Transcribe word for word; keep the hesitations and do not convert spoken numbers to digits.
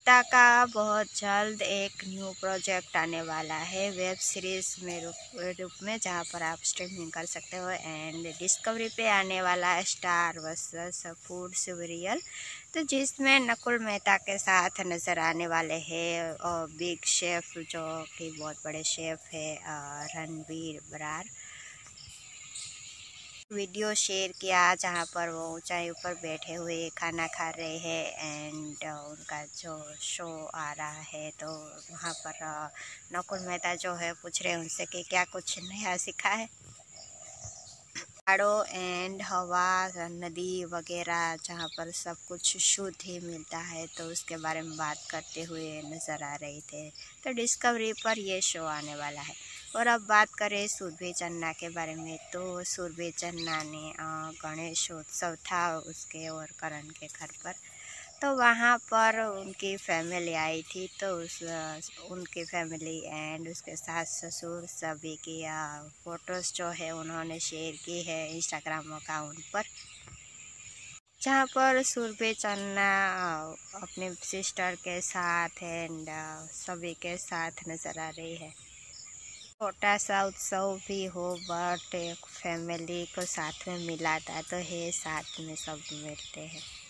गीता का बहुत जल्द एक न्यू प्रोजेक्ट आने वाला है वेब सीरीज़ में रूप रूप में, जहां पर आप स्ट्रीमिंग कर सकते हो। एंड डिस्कवरी पे आने वाला है स्टार वर्सेस फूड सीरियल, तो जिसमें नकुल मेहता के साथ नज़र आने वाले हैं और बिग शेफ जो कि बहुत बड़े शेफ है रणवीर बरार। वीडियो शेयर किया जहाँ पर वो ऊंचाई ऊपर बैठे हुए खाना खा रहे हैं एंड उनका जो शो आ रहा है, तो वहाँ पर नकुल मेहता जो है पूछ रहे हैं उनसे कि क्या कुछ नया सीखा है। पहाड़ों एंड हवा, नदी वगैरह जहाँ पर सब कुछ शुद्ध ही मिलता है, तो उसके बारे में बात करते हुए नज़र आ रहे थे। तो डिस्कवरी पर ये शो आने वाला है। और अब बात करें सुरभि चन्ना के बारे में, तो सुरभि चन्ना ने गणेशोत्सव था उसके और करण के घर पर, तो वहाँ पर उनकी फैमिली आई थी, तो उस उनकी फैमिली एंड उसके सास ससुर सभी की फ़ोटोज़ जो है उन्होंने शेयर की है इंस्टाग्राम अकाउंट पर, जहाँ पर सुरभि चन्ना अपने सिस्टर के साथ एंड सभी के साथ नज़र आ रही है। छोटा सा उत्सव भी हो बट एक फैमिली को साथ में मिलाता तो है, साथ में सब मिलते हैं।